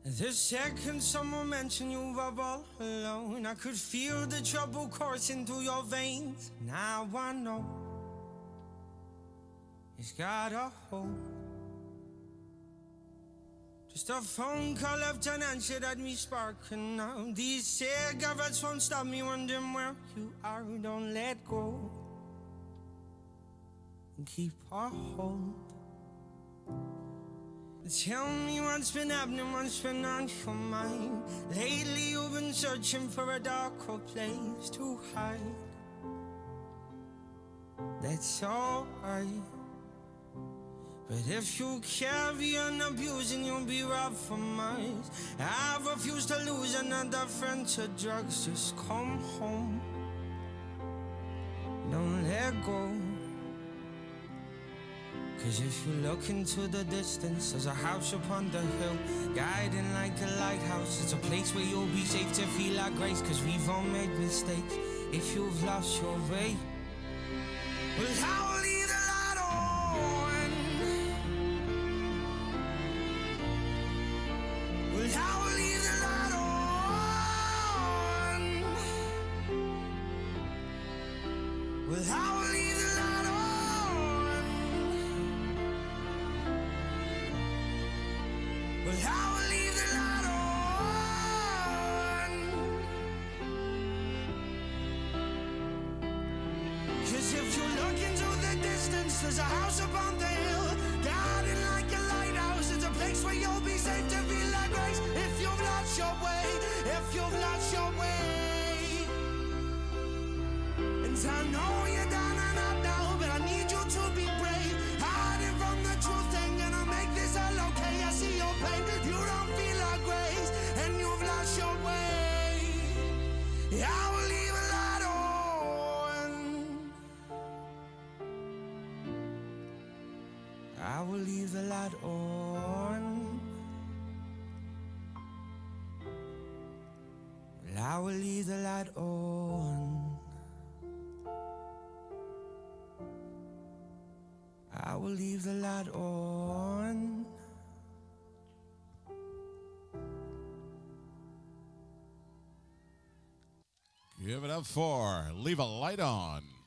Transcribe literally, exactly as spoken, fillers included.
The second someone mentioned you were all alone, I could feel the trouble coursing through your veins. Now I know it's got a hold. Just a phone call left unanswered had me sparking now. These cigarettes won't stop me wondering where you are. Don't let go and keep a hold. Tell me what's been happening, what's been on your mind. Lately you've been searching for a darker place to hide. That's alright, but if you carry on abusing, you'll be robbed from us. I refuse to lose another friend to drugs. Just come home, don't let go. Cause if you look into the distance, there's a house upon the hill, guiding like a lighthouse. It's a place where you'll be safe to feel our grace. Cause we've all made mistakes. If you've lost your way, well, I will leave the light on. Well, I will leave the light on. Well, I will leave the light on. Well, I will leave the light on. Cause if you look into the distance, there's a house upon the hill, guarding like a lighthouse. It's a place where you'll be safe to feel like grace. If you've lost your way, if you've lost your way. And I know you're down and out now, but I need you to be brave. Hiding from the truth ain't gonna make this all okay. I see your pain, you don't feel like grace, and you've lost your way. I will leave a light on. I will leave the light on. Well, I will leave the light on. I will leave the light on. Give it up for Leave a Light On.